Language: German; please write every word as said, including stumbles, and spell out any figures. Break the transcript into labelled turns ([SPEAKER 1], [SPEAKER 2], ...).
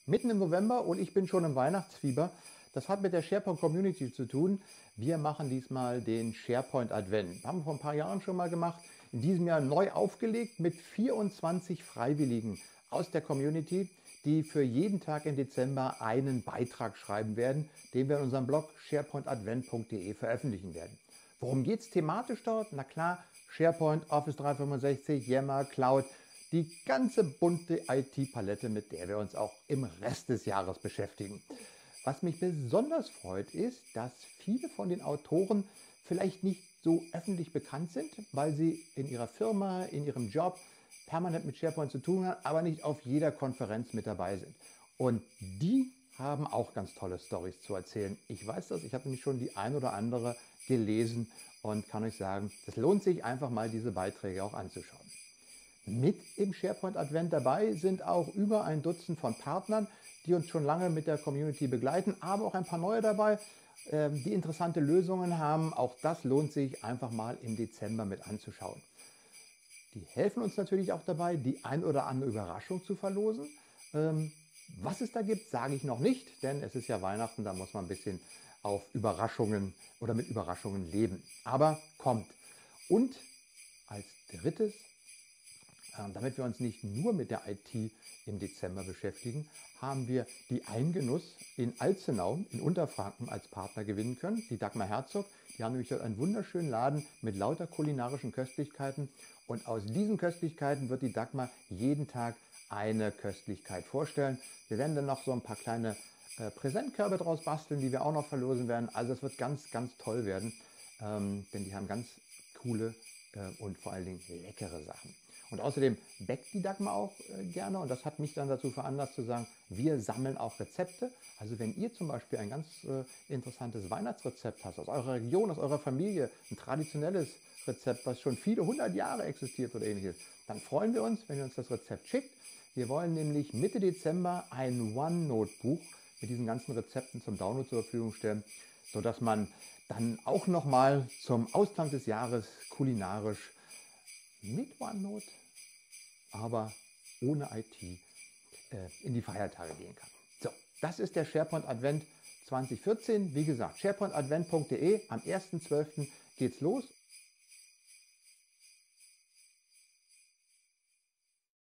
[SPEAKER 1] Mitten im November und ich bin schon im Weihnachtsfieber. Das hat mit der SharePoint Community zu tun. Wir machen diesmal den SharePoint Advent. Haben wir vor ein paar Jahren schon mal gemacht. In diesem Jahr neu aufgelegt mit vierundzwanzig Freiwilligen aus der Community, die für jeden Tag im Dezember einen Beitrag schreiben werden, den wir in unserem Blog sharepoint advent punkt de veröffentlichen werden. Worum geht es thematisch dort? Na klar, SharePoint, Office dreihundertfünfundsechzig, Yammer, Cloud, die ganze bunte I T-Palette, mit der wir uns auch im Rest des Jahres beschäftigen. Was mich besonders freut, ist, dass viele von den Autoren vielleicht nicht so öffentlich bekannt sind, weil sie in ihrer Firma, in ihrem Job permanent mit SharePoint zu tun haben, aber nicht auf jeder Konferenz mit dabei sind. Und die haben auch ganz tolle Storys zu erzählen. Ich weiß das, ich habe nämlich schon die ein oder andere gelesen und kann euch sagen, es lohnt sich einfach mal diese Beiträge auch anzuschauen. Mit im SharePoint Advent dabei sind auch über ein Dutzend von Partnern, die uns schon lange mit der Community begleiten, aber auch ein paar neue dabei, die interessante Lösungen haben. Auch das lohnt sich einfach mal im Dezember mit anzuschauen. Die helfen uns natürlich auch dabei, die ein oder andere Überraschung zu verlosen. Was es da gibt, sage ich noch nicht, denn es ist ja Weihnachten, da muss man ein bisschen auf Überraschungen oder mit Überraschungen leben. Aber kommt. Und als drittes, damit wir uns nicht nur mit der I T im Dezember beschäftigen, haben wir die Eingenuss in Alzenau in Unterfranken als Partner gewinnen können. Die Dagmar Herzog, die haben nämlich dort einen wunderschönen Laden mit lauter kulinarischen Köstlichkeiten. Und aus diesen Köstlichkeiten wird die Dagmar jeden Tag eine Köstlichkeit vorstellen. Wir werden dann noch so ein paar kleine äh, Präsentkörbe draus basteln, die wir auch noch verlosen werden. Also es wird ganz, ganz toll werden, ähm, denn die haben ganz coole äh, und vor allen Dingen leckere Sachen. Und außerdem backt die Dagmar auch äh, gerne und das hat mich dann dazu veranlasst zu sagen, wir sammeln auch Rezepte. Also wenn ihr zum Beispiel ein ganz äh, interessantes Weihnachtsrezept habt aus eurer Region, aus eurer Familie, ein traditionelles Rezept, was schon viele hundert Jahre existiert oder ähnliches, dann freuen wir uns, wenn ihr uns das Rezept schickt. Wir wollen nämlich Mitte Dezember ein OneNote-Buch mit diesen ganzen Rezepten zum Download zur Verfügung stellen, sodass man dann auch nochmal zum Ausklang des Jahres kulinarisch mit OneNote, aber ohne I T äh, in die Feiertage gehen kann. So, das ist der SharePoint Advent zwanzig vierzehn. Wie gesagt, sharepoint advent punkt de. Am ersten zwölften geht's los.